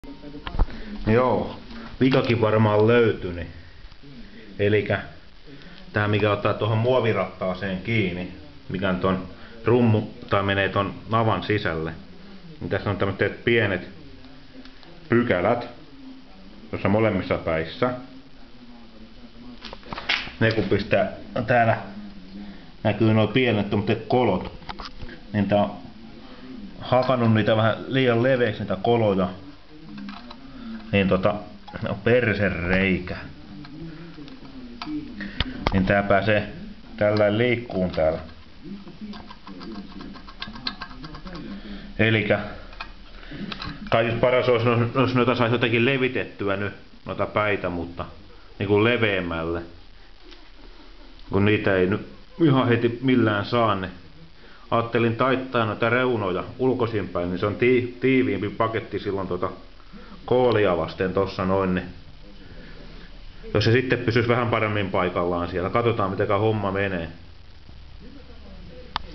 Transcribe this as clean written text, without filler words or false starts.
Joo, vikakin varmaan löytyi. Elikkä tää mikä ottaa tuohon muovirattaaseen kiinni, mikä on ton rummu tai menee ton navan sisälle. Niin tässä on tämmöiset pienet pykälät tuossa molemmissa päissä. Ne kun pistää täällä näkyy nuo pienet tommoset kolot, niin tää on hakannut niitä vähän liian leveäksi niitä koloja. Niin on persereikä. Niin tää pääsee tällä liikkuun täällä. Elikkä kaikista paras olisi, jos noita saisi jotenkin levitettyä nyt, noita päitä, mutta niinku leveämmälle. Kun niitä ei nyt ihan heti millään saa, niin ajattelin taittaa noita reunoja ulkoisinpäin, niin se on tiiviimpi paketti silloin koolia vasten tossa noin. Niin jos se sitten pysyisi vähän paremmin paikallaan siellä, katsotaan miten homma menee.